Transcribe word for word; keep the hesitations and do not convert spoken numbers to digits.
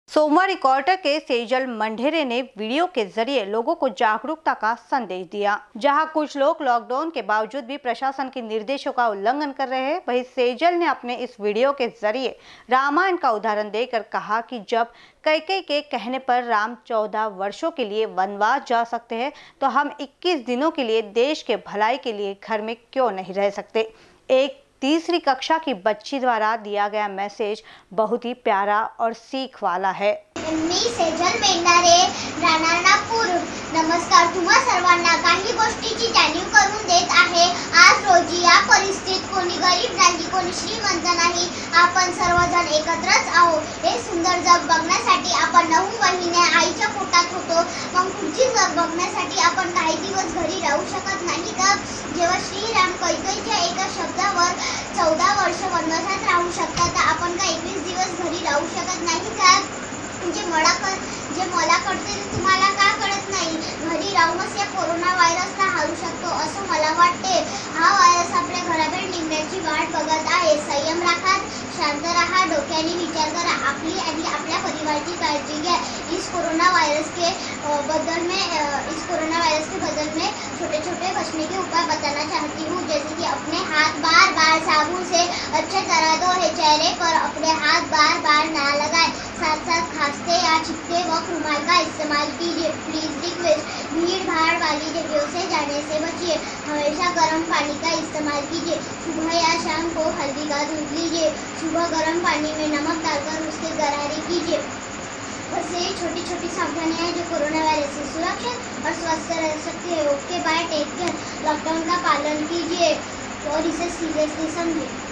सोमवार रिकॉर्डर के सेजल मंढेरे ने वीडियो के जरिए लोगों को जागरूकता का संदेश दिया। जहां कुछ लोग लॉकडाउन के बावजूद भी प्रशासन के निर्देशों का उल्लंघन कर रहे हैं, वहीं सेजल ने अपने इस वीडियो के जरिए रामायण का उदाहरण देकर कहा कि जब कैकेयी के कहने पर राम चौदह वर्षों के लिए वनवास जा सकते हैं, तो हम इक्कीस दिनों के लिए देश के भलाई के लिए घर में क्यों नहीं रह सकते। एक तीसरी कक्षा की बच्ची द्वारा दिया गया मैसेज बहुत ही प्यारा और सीख वाला है। मी सेजल मेंढारे, राहणार नागपूर। नमस्कार। तुम्हा सर्वांना काही गोष्टीची जाणीव करून देत आहे। आज रोजी या परिस्थितीत कोणी गरीब नाही, कोणी श्रीमंत नाही, आपण सर्वजण एकत्रच आहोत। हे सुंदर जग बघण्यासाठी आपण नऊ महिने आईच्या पोटात होतो, मग पुढची जग बघण्यासाठी आपण काही दिवस घरी राहू शकत नाही का? जेव्हा श्रीराम कैकेयीच्या एका शब्दावर चौदा वर्ष वनवासात राहू शकतात, तर आपण का एकवीस दिवस घरी राहू शकत नाही का? जे मला जे मला कळते ते तुम्हाला का कळत नाही? घरी राहूनच या कोरोना व्हायरसला हारू शकतो असं मला वाटते। हा व्हायरस आपल्या घराबाहेर निघण्याची वाट बघत आहे। संयम राखा, शांत रहा, डोक्याने विचार करा, आपली आणि आपल्या परिवाराची काळजी घ्या। इस कोरोना वायरस के बदल में इस कोरोना वायरस के बदल में छोटे छोटे बचने के उपाय बताना चाहती हूँ, जैसे कि अपने हाथ बार बार साबुन से अच्छे तरह धोए, चेहरे पर अपने हाथ बार बार ना लगाएं, साथ साथ खांसते या छिपते वक्त रुमाल का इस्तेमाल कीजिए। प्लीज रिक्वेस्ट, भीड़ भाड़ वाली जगहों से जाने से बचिए। हमेशा गर्म पानी का इस्तेमाल कीजिए। सुबह या शाम को हल्दी का दूध लीजिए। सुबह गर्म पानी में नमक डालकर उसके गरारे कीजिए। बस ये छोटी छोटी सावधानियां हैं जो कोरोना वायरस से सुरक्षित और स्वस्थ रह सकती है। Okay bye, take care. Lockdown का पालन कीजिए और इसे सीरियसली समझिए।